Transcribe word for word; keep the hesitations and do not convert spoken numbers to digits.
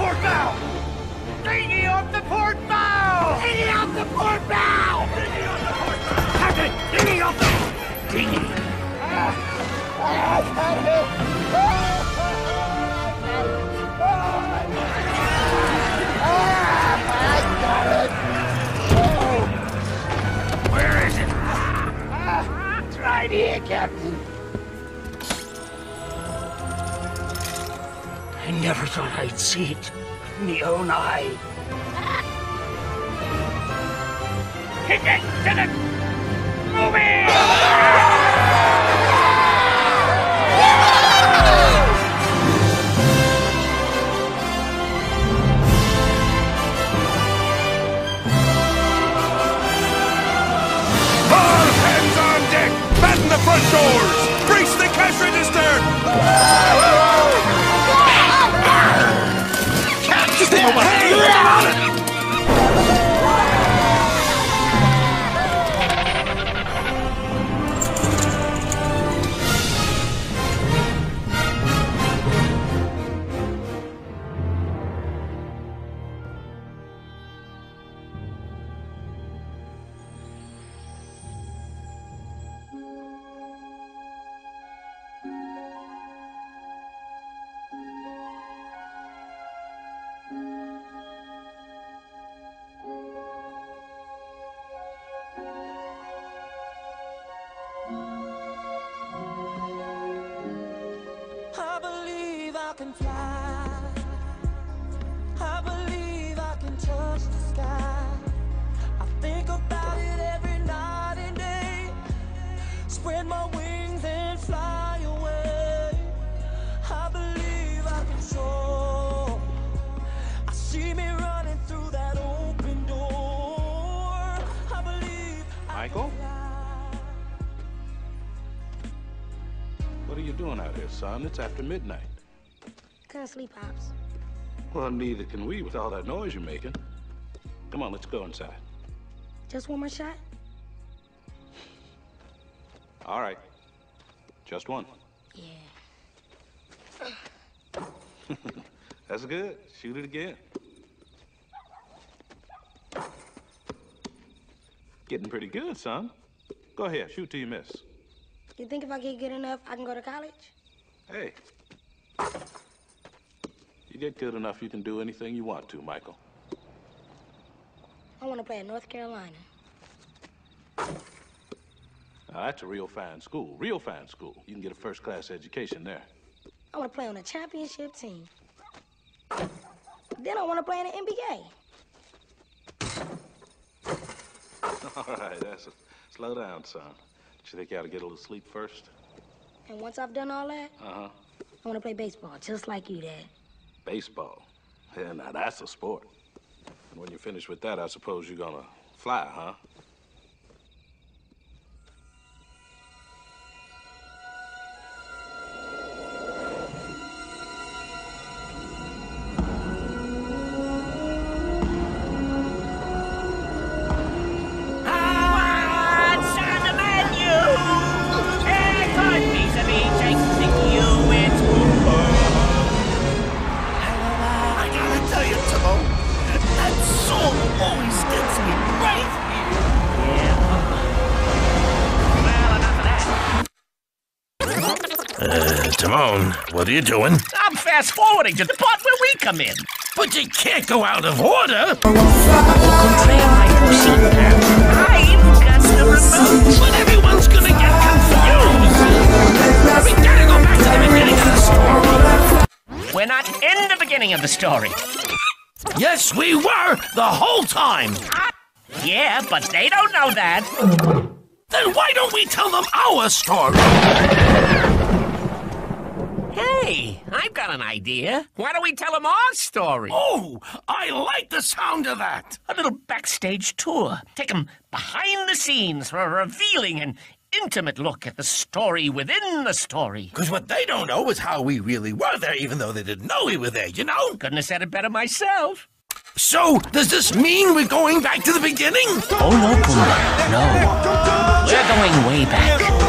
port bow! Dinghy off the port bow! Dinghy off the port bow! Dinghy off the port bow! Captain, dinghy off the... Dinghy! Where is it? It's right here, Captain. I never thought I'd see it with my own eye. Kick it! Kick it! Move it! All hands on deck! Batten the front doors! Brace the cash register! Just think about it! I believe I can fly. I believe I can touch the sky. I think about it every night and day. Spread my wings and fly away. I believe I can soar. I see me running through that open door. I believe Michael? I can fly. What are you doing out here, son? It's after midnight. Couldn't sleep, Pops. Well, neither can we with all that noise you're making. Come on, let's go inside. Just one more shot? All right. Just one. Yeah. That's good. Shoot it again. Getting pretty good, son. Go ahead, shoot till you miss. You think if I get good enough, I can go to college? Hey. You get good enough, you can do anything you want to, Michael. I want to play at North Carolina. Now, that's a real fine school. Real fine school. You can get a first-class education there. I want to play on a championship team. Then I want to play in the N B A. All right, that's a... Slow down, son. Don't you think you ought to get a little sleep first? And once I've done all that, Uh-huh. I want to play baseball, just like you, Dad. Baseball. Yeah, now that's a sport. And when you're finished with that, I suppose you're gonna fly, huh? What's on the menu? A good piece of each, I think you it's I gotta tell you, Timon, that song always gets me right here. Well, enough of that. Uh, Timon, what are you doing? I'm fast forwarding to the part where we come in. But you can't go out of order. I've got the remote. But everyone's gonna get confused. We gotta go back to the beginning of the story. We're not in the beginning of the story. Yes, we were the whole time. Yeah, but they don't know that. Then why don't we tell them our story? Hey, I've got an idea. Why don't we tell them our story? Oh, I like the sound of that. A little backstage tour. Take them behind the scenes for a revealing and intimate look at the story within the story. Because what they don't know is how we really were there, even though they didn't know we were there, you know? Couldn't have said it better myself. So, does this mean we're going back to the beginning? Oh, no, Pumbaa. No. We're going way back.